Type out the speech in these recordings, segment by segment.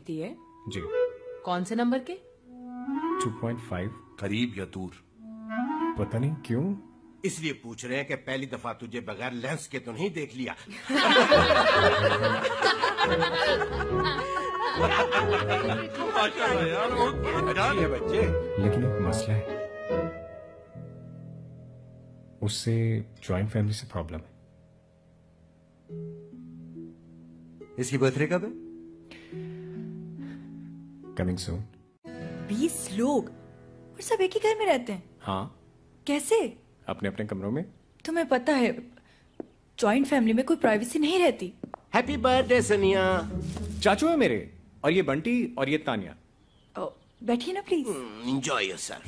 गिनती है? जी। कौन से नंबर के? 2.5। करीब या दूर? पता नहीं क्यों। इसलिए पूछ रहे हैं कि पहली दफा तुझे बगैर लेंस के तो नहीं देख लिया। माशाल्लाह यार, अच्छी है बच्चे। लेकिन एक मसला है, उससे जॉइंट फैमिली से प्रॉब्लम है। इसकी बर्थडे कब है? Coming soon. 20 लोग और सब एक ही घर में रहते हैं? हाँ, कैसे? अपने अपने कमरों में। तुम्हें पता है जॉइंट फैमिली में कोई प्राइवेसी नहीं रहती। हैप्पी बर्थडे सनिया। चाचू है मेरे, और ये बंटी और ये तानिया। बैठिए ना प्लीज। Enjoy yourself.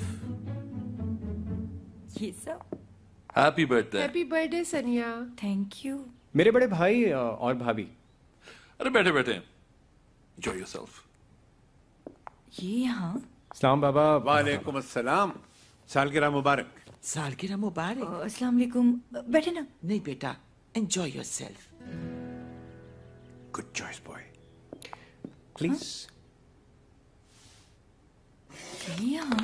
ये सब। Happy birthday. Happy birthday Sania. Thank you. मेरे बड़े भाई और भाभी। अरे बैठे बैठे, एंजॉय योरसेल्फ। ये यहाँ। सलाम बाबा। वालेकुम अस्सलाम। सालगिरह मुबारक। सालगिरह मुबारक। अस्सलाम वालेकुम। बैठे ना। नहीं बेटा, enjoy yourself. Good choice boy. Please. ये यहाँ।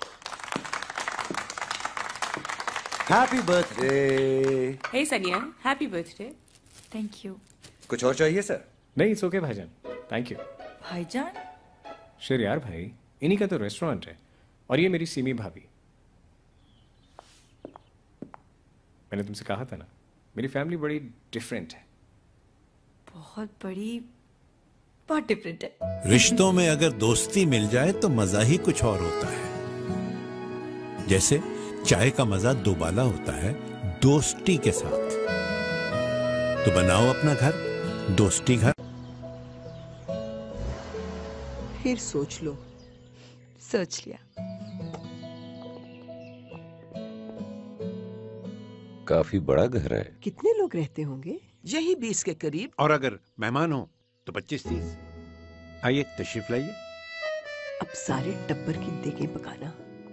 Happy birthday. हे सनिया, हैप्पी बर्थडे। Thank you. कुछ और चाहिए सर? नहीं, इट्स ओके भाईजान, थैंक यू। भाईजान? शेर यार भाई, इन्हीं का तो रेस्टोरेंट है। और ये मेरी सीमी भाभी। मैंने तुमसे कहा था ना, मेरी फैमिली बड़ी डिफरेंट है। बहुत डिफरेंट है। रिश्तों में अगर दोस्ती मिल जाए तो मजा ही कुछ और होता है। जैसे चाय का मजा दोबाला होता है दोस्ती के साथ। तो बनाओ अपना घर दोस्ती घर। फिर सोच लो। सोच लिया। काफी बड़ा घर है। कितने लोग रहते होंगे? यही 20 के करीब। और अगर मेहमान हो तो 25-30। आइए तशरीफ लाइए। अब सारे टब्बर की देखें पकाना।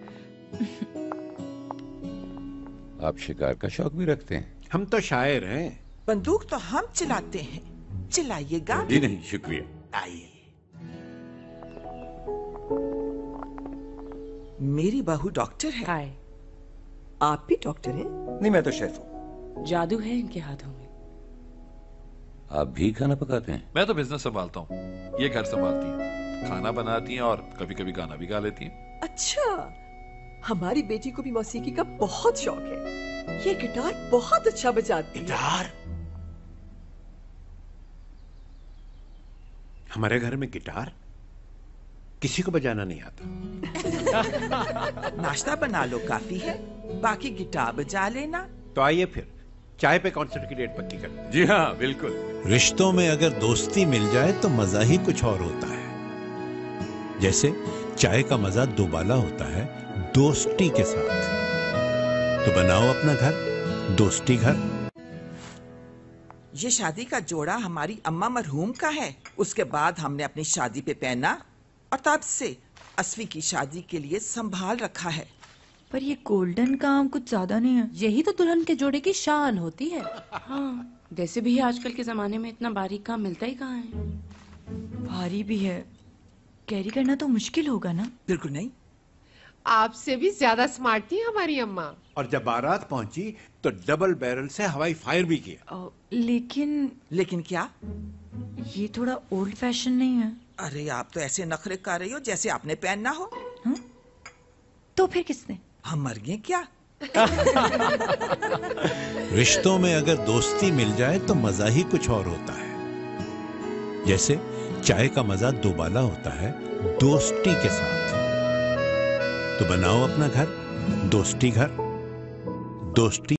आप शिकार का शौक भी रखते हैं? हम तो शायर हैं। बंदूक तो हम चलाते हैं। चलाइएगा? जी नहीं, शुक्रिया। आइए। मेरी बहू डॉक्टर है। हाय। आप भी डॉक्टर हैं? नहीं, मैं तो शेफ हूँ। जादू है इनके हाथों में। आप भी खाना पकाते हैं? मैं तो बिजनेस संभालता हूँ, ये घर संभालती हैं, खाना बनाती हैं और कभी कभी गाना भी गा लेती हैं। अच्छा, हमारी बेटी को भी मौसीकी का बहुत शौक है। ये गिटार बहुत अच्छा बजाती है। गिटार? हमारे घर में गिटार किसी को बजाना नहीं आता। नाश्ता बना लो, काफी है। बाकी गिटार बजा लेना। तो आइए फिर चाय पे कॉन्सर्ट की डेट पक्की कर। जी हाँ, बिल्कुल। रिश्तों में अगर दोस्ती मिल जाए तो मजा ही कुछ और होता है। जैसे चाय का मजा दोबाला होता है दोस्ती के साथ। तो बनाओ अपना घर दोस्ती घर। ये शादी का जोड़ा हमारी अम्मा मरहूम का है। उसके बाद हमने अपनी शादी पे पहना और तब से असवी की शादी के लिए संभाल रखा है। पर ये गोल्डन काम कुछ ज्यादा नहीं है? यही तो दुल्हन के जोड़े की शान होती है। हाँ, वैसे भी आजकल के जमाने में इतना बारीक काम मिलता ही कहाँ है। भारी भी है, कैरी करना तो मुश्किल होगा ना? बिल्कुल नहीं। आपसे भी ज्यादा स्मार्ट थी हमारी अम्मा। और जब बारात पहुंची तो डबल बैरल से हवाई फायर भी किया। लेकिन क्या? ये थोड़ा ओल्ड फैशन नहीं है? अरे आप तो ऐसे नखरे कर रही हो जैसे आपने पहनना हो। हा? तो फिर किसने? हम मर गए क्या? रिश्तों में अगर दोस्ती मिल जाए तो मजा ही कुछ और होता है। जैसे चाय का मजा दोबाला होता है दोस्ती के साथ। तो बनाओ अपना घर दोस्ती घर दोस्ती